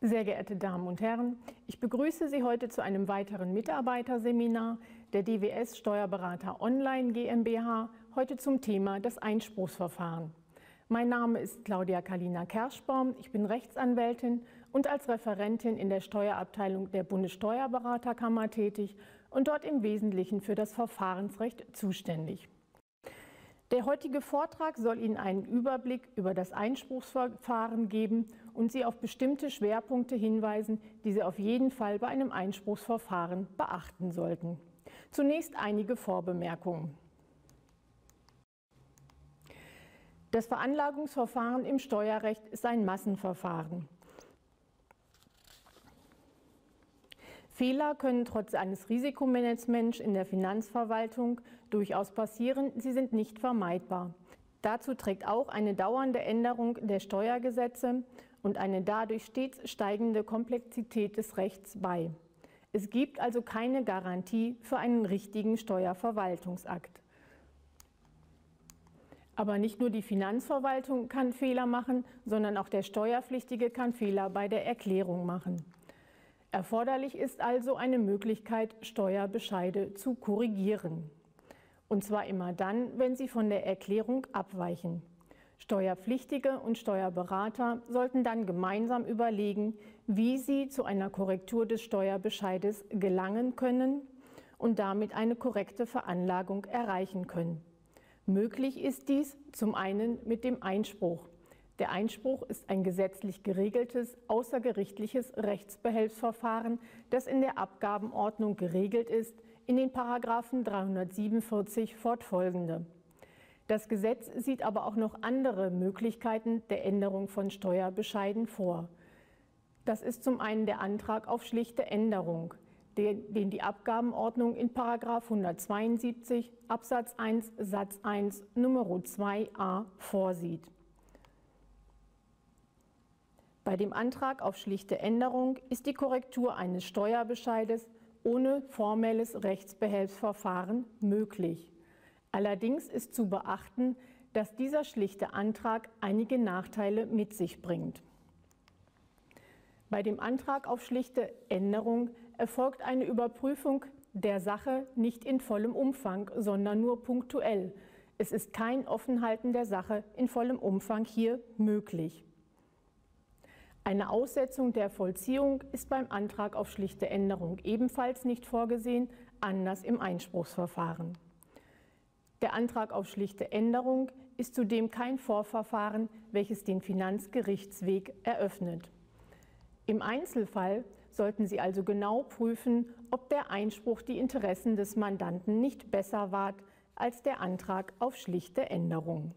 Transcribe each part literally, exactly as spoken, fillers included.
Sehr geehrte Damen und Herren, ich begrüße Sie heute zu einem weiteren Mitarbeiterseminar der D W S Steuerberater Online GmbH, heute zum Thema das Einspruchsverfahren. Mein Name ist Claudia Kalina Kerschbaum, ich bin Rechtsanwältin und als Referentin in der Steuerabteilung der Bundessteuerberaterkammer tätig und dort im Wesentlichen für das Verfahrensrecht zuständig. Der heutige Vortrag soll Ihnen einen Überblick über das Einspruchsverfahren geben und Sie auf bestimmte Schwerpunkte hinweisen, die Sie auf jeden Fall bei einem Einspruchsverfahren beachten sollten. Zunächst einige Vorbemerkungen. Das Veranlagungsverfahren im Steuerrecht ist ein Massenverfahren. Fehler können trotz eines Risikomanagements in der Finanzverwaltung durchaus passieren, sie sind nicht vermeidbar. Dazu trägt auch eine dauernde Änderung der Steuergesetze und eine dadurch stets steigende Komplexität des Rechts bei. Es gibt also keine Garantie für einen richtigen Steuerverwaltungsakt. Aber nicht nur die Finanzverwaltung kann Fehler machen, sondern auch der Steuerpflichtige kann Fehler bei der Erklärung machen. Erforderlich ist also eine Möglichkeit, Steuerbescheide zu korrigieren. Und zwar immer dann, wenn sie von der Erklärung abweichen. Steuerpflichtige und Steuerberater sollten dann gemeinsam überlegen, wie sie zu einer Korrektur des Steuerbescheides gelangen können und damit eine korrekte Veranlagung erreichen können. Möglich ist dies zum einen mit dem Einspruch. Der Einspruch ist ein gesetzlich geregeltes, außergerichtliches Rechtsbehelfsverfahren, das in der Abgabenordnung geregelt ist, in den Paragraphen dreihundertsiebenundvierzig fortfolgende. Das Gesetz sieht aber auch noch andere Möglichkeiten der Änderung von Steuerbescheiden vor. Das ist zum einen der Antrag auf schlichte Änderung, den, den die Abgabenordnung in Paragraph hundertzweiundsiebzig Absatz eins Satz eins Nummer zwei a vorsieht. Bei dem Antrag auf schlichte Änderung ist die Korrektur eines Steuerbescheides ohne formelles Rechtsbehelfsverfahren möglich. Allerdings ist zu beachten, dass dieser schlichte Antrag einige Nachteile mit sich bringt. Bei dem Antrag auf schlichte Änderung erfolgt eine Überprüfung der Sache nicht in vollem Umfang, sondern nur punktuell. Es ist kein Offenhalten der Sache in vollem Umfang hier möglich. Eine Aussetzung der Vollziehung ist beim Antrag auf schlichte Änderung ebenfalls nicht vorgesehen, anders im Einspruchsverfahren. Der Antrag auf schlichte Änderung ist zudem kein Vorverfahren, welches den Finanzgerichtsweg eröffnet. Im Einzelfall sollten Sie also genau prüfen, ob der Einspruch die Interessen des Mandanten nicht besser wahrt als der Antrag auf schlichte Änderung.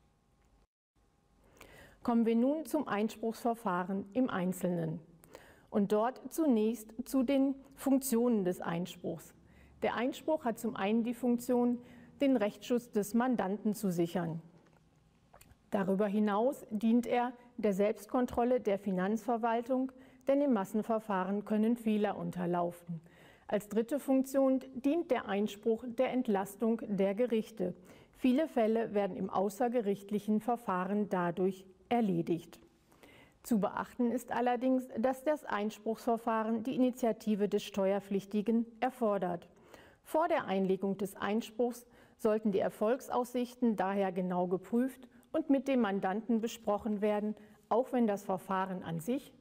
Kommen wir nun zum Einspruchsverfahren im Einzelnen und dort zunächst zu den Funktionen des Einspruchs. Der Einspruch hat zum einen die Funktion, den Rechtsschutz des Mandanten zu sichern. Darüber hinaus dient er der Selbstkontrolle der Finanzverwaltung, denn im Massenverfahren können Fehler unterlaufen. Als dritte Funktion dient der Einspruch der Entlastung der Gerichte. Viele Fälle werden im außergerichtlichen Verfahren dadurch erledigt. Zu beachten ist allerdings, dass das Einspruchsverfahren die Initiative des Steuerpflichtigen erfordert. Vor der Einlegung des Einspruchs sollten die Erfolgsaussichten daher genau geprüft und mit dem Mandanten besprochen werden, auch wenn das Verfahren an sich